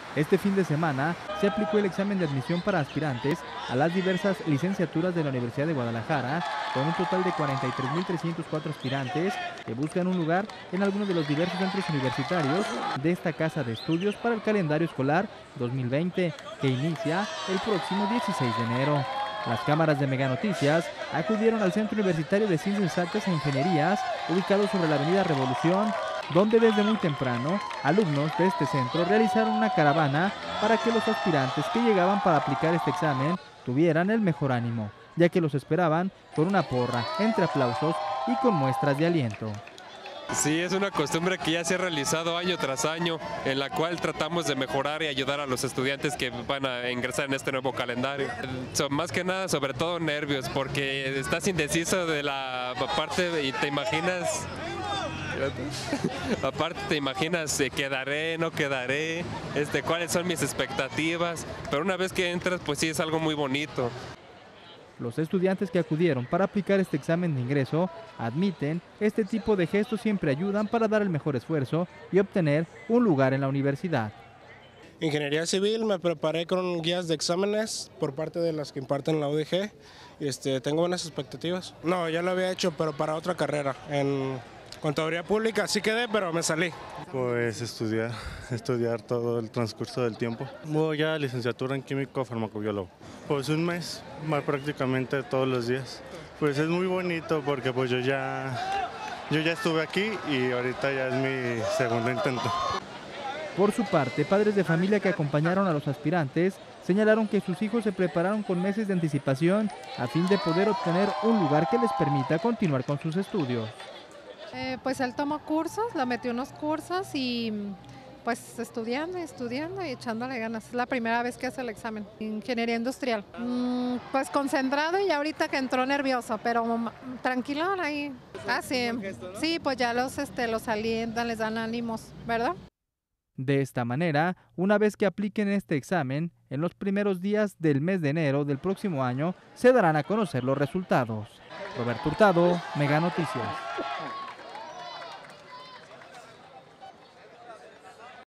Este fin de semana se aplicó el examen de admisión para aspirantes a las diversas licenciaturas de la Universidad de Guadalajara, con un total de 43.304 aspirantes que buscan un lugar en alguno de los diversos centros universitarios de esta casa de estudios para el calendario escolar 2020, que inicia el próximo 16 de enero. Las cámaras de Mega Noticias acudieron al Centro Universitario de Ciencias Exactas e Ingenierías, ubicado sobre la Avenida Revolución, donde desde muy temprano alumnos de este centro realizaron una caravana para que los aspirantes que llegaban para aplicar este examen tuvieran el mejor ánimo, ya que los esperaban con una porra, entre aplausos y con muestras de aliento. Sí, es una costumbre que ya se ha realizado año tras año, en la cual tratamos de mejorar y ayudar a los estudiantes que van a ingresar en este nuevo calendario. Más que nada, sobre todo nervios, porque estás indeciso de la parte y te imaginas... Aparte te imaginas, quedaré, no quedaré, cuáles son mis expectativas, pero una vez que entras, pues sí es algo muy bonito. Los estudiantes que acudieron para aplicar este examen de ingreso admiten este tipo de gestos siempre ayudan para dar el mejor esfuerzo y obtener un lugar en la universidad. Ingeniería civil, me preparé con guías de exámenes por parte de las que imparten la UDG. Tengo buenas expectativas. No, ya lo había hecho, pero para otra carrera, en Contaduría Pública. Sí quedé, pero me salí. Pues estudiar todo el transcurso del tiempo. Voy a licenciatura en químico farmacobiólogo. Pues un mes, más prácticamente todos los días. Pues es muy bonito porque pues yo ya estuve aquí y ahorita ya es mi segundo intento. Por su parte, padres de familia que acompañaron a los aspirantes señalaron que sus hijos se prepararon con meses de anticipación a fin de poder obtener un lugar que les permita continuar con sus estudios. Pues él tomó cursos, le metió unos cursos y pues estudiando y echándole ganas. Es la primera vez que hace el examen. Ingeniería industrial. Pues concentrado y ahorita que entró nervioso, pero tranquilo ahí. Ah, sí. Sí, pues ya los alientan, les dan ánimos, ¿verdad? De esta manera, una vez que apliquen este examen, en los primeros días del mes de enero del próximo año se darán a conocer los resultados. Roberto Hurtado, Mega Noticias.